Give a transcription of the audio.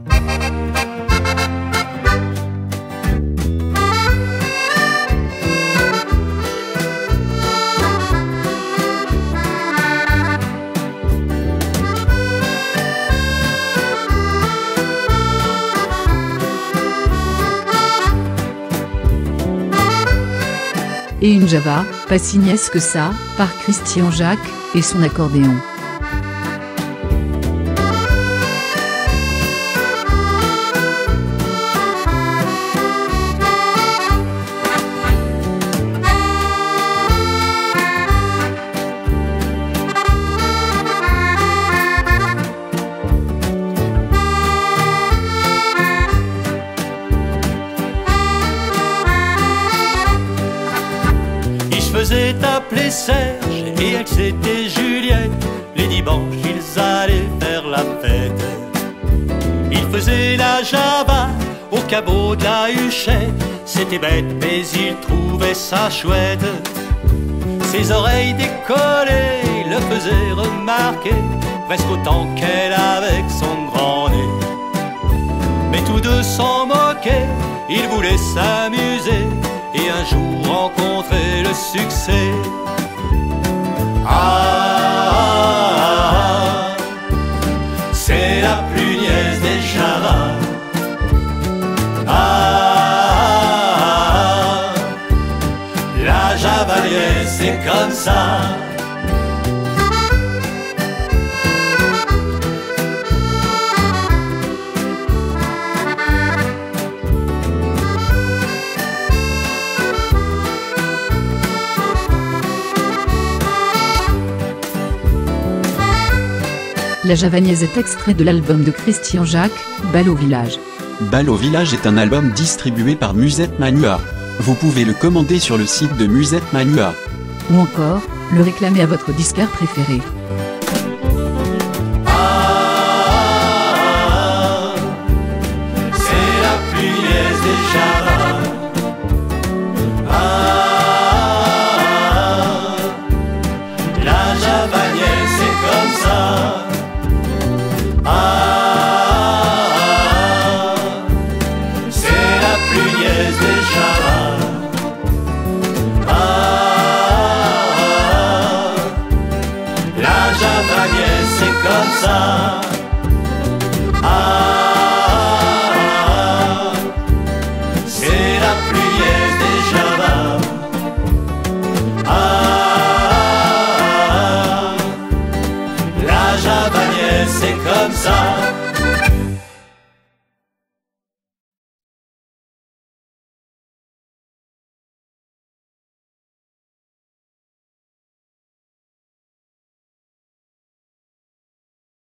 Et une java, pas si niaise que ça, par Christian Jacques, et son accordéon. Faisait appeler Serge et elle c'était Juliette. Les dimanches ils allaient faire la fête. Ils faisaient la java au cabot de la Huchette. C'était bête mais ils trouvaient ça chouette. Ses oreilles décollées le faisaient remarquer, presque autant qu'elle avec son grand nez. Mais tous deux s'en moquaient, ils voulaient s'amuser et un jour rencontrer le succès. Ah, c'est la plus niaise des javas. Ah, la javalière c'est comme ça. La javanaise est extrait de l'album de Christian Jacques, Bal au village. Bal au village est un album distribué par Musette Mania. Vous pouvez le commander sur le site de Musette Mania. Ou encore, le réclamer à votre disquaire préféré. Ah, c'est la plus niaise des javas. Ah, la javanière c'est comme ça. Ah, c'est la plus niaise des javas. Ah, la javanière c'est comme ça. Ah, c'est la plus niaise des javas. Ah, la javanière c'est comme ça.